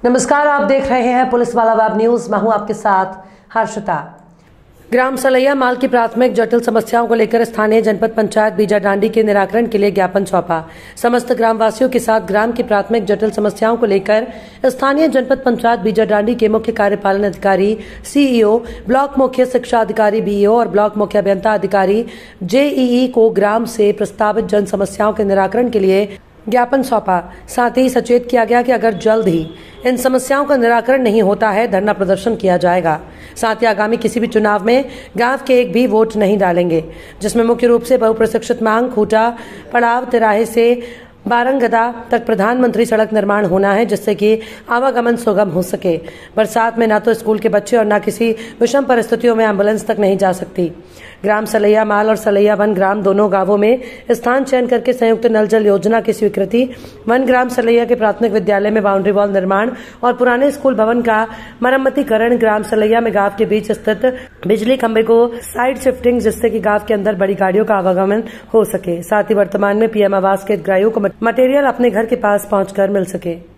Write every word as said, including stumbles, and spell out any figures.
नमस्कार, आप देख रहे हैं पुलिस वाला वेब न्यूज। मैं हूं आपके साथ हर्षिता। ग्राम सलैया माल की प्राथमिक जटिल समस्याओं को लेकर स्थानीय जनपद पंचायत बीजाडांडी के निराकरण के लिए ज्ञापन सौंपा। समस्त ग्रामवासियों के साथ ग्राम की प्राथमिक जटिल समस्याओं को लेकर स्थानीय जनपद पंचायत बीजाडांडी के मुख्य कार्यपालन अधिकारी सीईओ, ब्लॉक मुख्य शिक्षा अधिकारी बीईओ और ब्लॉक मुख्य अभियंता अधिकारी जेईई को ग्राम से प्रस्तावित जन समस्याओं के निराकरण के लिए ज्ञापन सौंपा। साथ ही सचेत किया गया कि अगर जल्द ही इन समस्याओं का निराकरण नहीं होता है, धरना प्रदर्शन किया जाएगा। साथ ही आगामी किसी भी चुनाव में गांव के एक भी वोट नहीं डालेंगे, जिसमें मुख्य रूप से बहुप्रशिक्षित मांग, खूटा पड़ाव तिराहे से बारंगदा तक प्रधानमंत्री सड़क निर्माण होना है, जिससे कि आवागमन सुगम हो सके। बरसात में न तो स्कूल के बच्चे और न किसी विषम परिस्थितियों में एम्बुलेंस तक नहीं जा सकती। ग्राम सलैया माल और सलैया वन ग्राम दोनों गांवों में स्थान चयन करके संयुक्त नल जल योजना की स्वीकृति, वन ग्राम सलैया के प्राथमिक विद्यालय में बाउंड्री वॉल निर्माण और पुराने स्कूल भवन का मरम्मतीकरण, ग्राम सलैया में गांव के बीच स्थित बिजली खंभे को साइड शिफ्टिंग, जिससे कि गांव के अंदर बड़ी गाड़ियों का आवागमन हो सके। साथ ही वर्तमान में पीएम आवास के हितग्राहियों को मटेरियल अपने घर के पास पहुंचकर मिल सके।